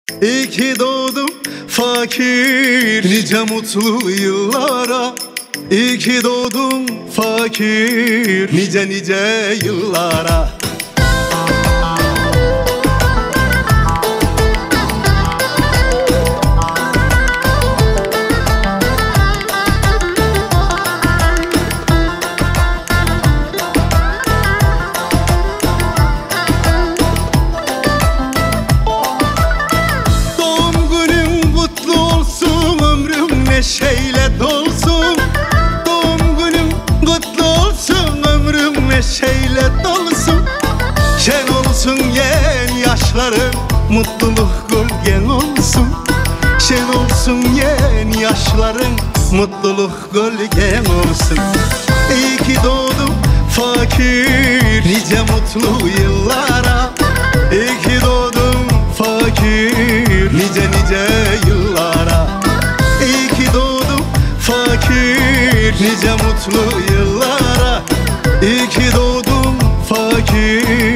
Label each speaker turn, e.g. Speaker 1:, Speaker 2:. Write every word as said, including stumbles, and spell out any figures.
Speaker 1: İyi ki doğdum fakir, nice mutlu yıllara. İyi ki doğdum fakir, nice nice yıllara. Neşeyle dolsun, doğum günüm kutlu olsun, ömrüm neşeyle dolsun. Şen olsun yen yaşlarım, mutluluk gölgen olsun. Şen olsun yen yaşlarım, mutluluk gölgen olsun. İyi ki doğdum fakir, nice mutlu yıllara. İyi ki doğdum fakir, nice nice yıllara. İyi ki doğdum fakir, nice mutlu yıllara. İyi ki doğdum fakir.